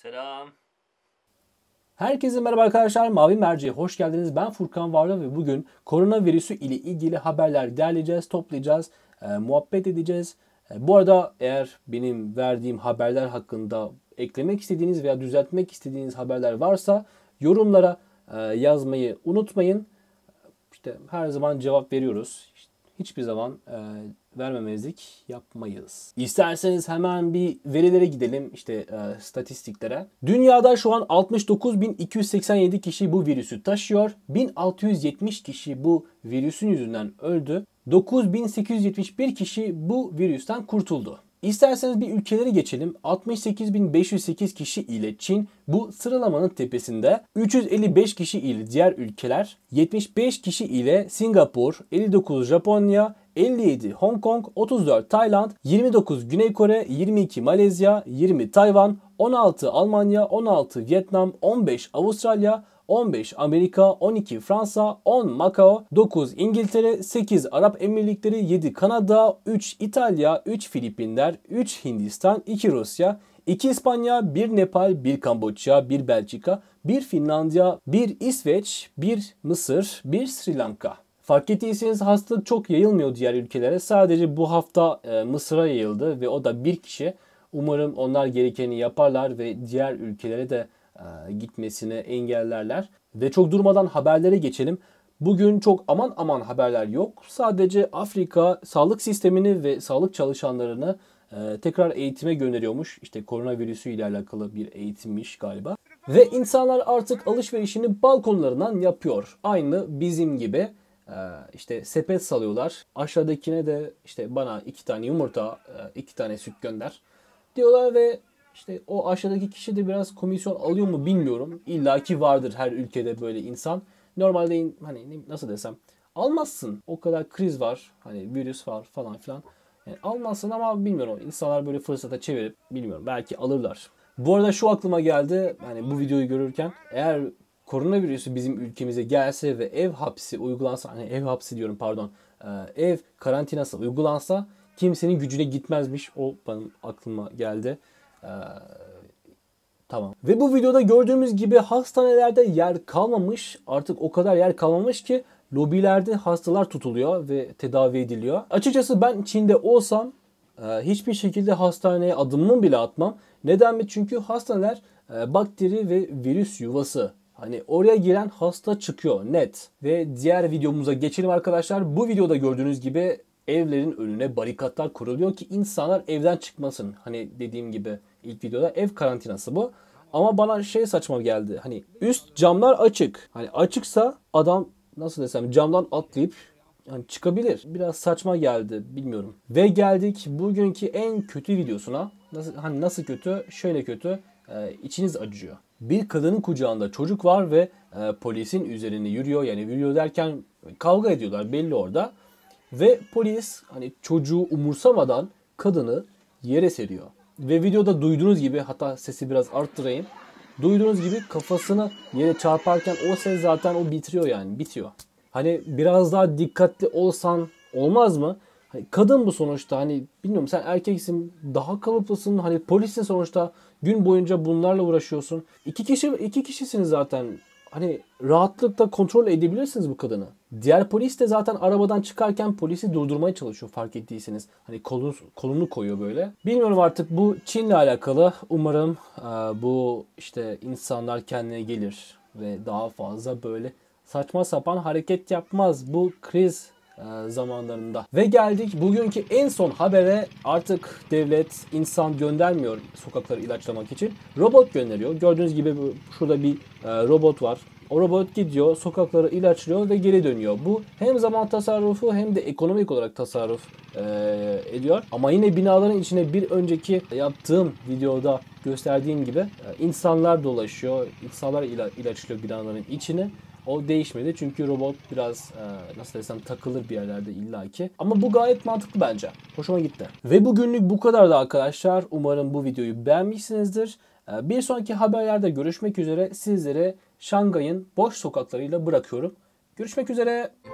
Selam. Herkese merhaba arkadaşlar. Mavi Merce'ye hoş geldiniz. Ben Furkan Varlı ve bugün koronavirüsü ile ilgili haberler derleyeceğiz, toplayacağız, muhabbet edeceğiz. Bu arada eğer benim verdiğim haberler hakkında eklemek istediğiniz veya düzeltmek istediğiniz haberler varsa yorumlara yazmayı unutmayın. İşte her zaman cevap veriyoruz. Hiçbir zaman vermemezlik yapmayız. İsterseniz hemen bir verilere gidelim, statistiklere. Dünyada şu an 69.287 kişi bu virüsü taşıyor. 1670 kişi bu virüsün yüzünden öldü. 9871 kişi bu virüsten kurtuldu. İsterseniz bir ülkeleri geçelim. 68.508 kişi ile Çin bu sıralamanın tepesinde. 355 kişi ile diğer ülkeler. 75 kişi ile Singapur, 59 Japonya, 57 Hong Kong, 34 Tayland, 29 Güney Kore, 22 Malezya, 20 Tayvan, 16 Almanya, 16 Vietnam, 15 Avustralya, 15 Amerika, 12 Fransa, 10 Macao, 9 İngiltere, 8 Arap Emirlikleri, 7 Kanada, 3 İtalya, 3 Filipinler, 3 Hindistan, 2 Rusya, 2 İspanya, 1 Nepal, 1 Kamboçya, 1 Belçika, 1 Finlandiya, 1 İsveç, 1 Mısır, 1 Sri Lanka. Fark ettiyseniz hastalık çok yayılmıyor diğer ülkelere. Sadece bu hafta Mısır'a yayıldı ve o da bir kişi. Umarım onlar gerekeni yaparlar ve diğer ülkelere de gitmesini engellerler. Ve çok durmadan haberlere geçelim. Bugün çok aman haberler yok. Sadece Afrika sağlık sistemini ve sağlık çalışanlarını tekrar eğitime gönderiyormuş. İşte koronavirüsü ile alakalı bir eğitimmiş galiba. Ve insanlar artık alışverişini balkonlarından yapıyor. Aynı bizim gibi. İşte sepet salıyorlar. Aşağıdakine de işte bana 2 tane yumurta, 2 tane süt gönder diyorlar ve işte o aşağıdaki kişi de biraz komisyon alıyor mu bilmiyorum. İlla ki vardır her ülkede böyle insan. Normalde hani nasıl desem almazsın. O kadar kriz var. Hani virüs var falan filan. Yani almazsın ama bilmiyorum. İnsanlar böyle fırsata çevirip bilmiyorum. Belki alırlar. Bu arada şu aklıma geldi. Hani bu videoyu görürken eğer koronavirüsü bizim ülkemize gelse ve ev hapsi uygulansa, hani ev hapsi diyorum pardon, ev karantinası uygulansa kimsenin gücüne gitmezmiş. O benim aklıma geldi. Tamam. Ve bu videoda gördüğümüz gibi hastanelerde yer kalmamış. Artık o kadar yer kalmamış ki lobilerde hastalar tutuluyor ve tedavi ediliyor. Açıkçası ben Çin'de olsam hiçbir şekilde hastaneye adımımı bile atmam. Neden mi? Çünkü hastaneler bakteri ve virüs yuvası. Hani oraya giren hasta çıkıyor net. Ve diğer videomuza geçelim arkadaşlar. Bu videoda gördüğünüz gibi evlerin önüne barikatlar kuruluyor ki insanlar evden çıkmasın. Hani dediğim gibi ilk videoda ev karantinası bu. Ama bana saçma geldi. Hani üst camlar açık. Hani açıksa adam nasıl desem camdan atlayıp yani çıkabilir. Biraz saçma geldi, bilmiyorum. Ve geldik bugünkü en kötü videosuna. Nasıl kötü? Şöyle kötü. İçiniz acıyor. Bir kadının kucağında çocuk var ve polisin üzerine yürüyor. Yani yürüyor derken kavga ediyorlar belli orada. Ve polis hani çocuğu umursamadan kadını yere seriyor. Ve videoda duyduğunuz gibi, hatta sesi biraz arttırayım. Duyduğunuz gibi kafasını yere çarparken o ses zaten o bitiriyor, yani bitiyor. Hani biraz daha dikkatli olsan olmaz mı? Hani kadın bu sonuçta, hani bilmiyorum, sen erkeksin, daha kalıplısın, hani polissin sonuçta, gün boyunca bunlarla uğraşıyorsun. İki kişisiniz zaten. Hani rahatlıkla kontrol edebilirsiniz bu kadını. Diğer polis de zaten arabadan çıkarken polisi durdurmaya çalışıyor, fark ettiyseniz. Hani kolunu koyuyor böyle. Bilmiyorum artık, bu Çin'le alakalı. Umarım bu insanlar kendine gelir ve daha fazla böyle saçma sapan hareket yapmaz bu kriz zamanlarında. Ve geldik bugünkü en son habere. Artık devlet insan göndermiyor sokaklara ilaçlamak için. Robot gönderiyor. Gördüğünüz gibi şurada bir robot var. O robot gidiyor, sokaklara ilaçlıyor ve geri dönüyor. Bu hem zaman tasarrufu hem de ekonomik olarak tasarruf ediyor. Ama yine binaların içine bir önceki yaptığım videoda gösterdiğim gibi insanlar dolaşıyor. İnsanlar ilaçlıyor binaların içine. O değişmedi çünkü robot biraz nasıl desem takılır bir yerlerde illaki. Ama bu gayet mantıklı bence. Hoşuma gitti. Ve bugünlük bu kadar da arkadaşlar. Umarım bu videoyu beğenmişsinizdir. Bir sonraki haberlerde görüşmek üzere. Sizlere Şangay'ın boş sokaklarıyla bırakıyorum. Görüşmek üzere.